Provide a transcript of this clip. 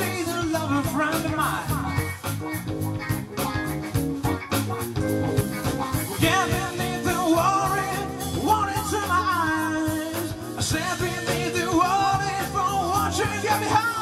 she's a lover friend of mine. Yeah, beneath the worry, warning to my eyes. I said beneath the worry for what you get behind.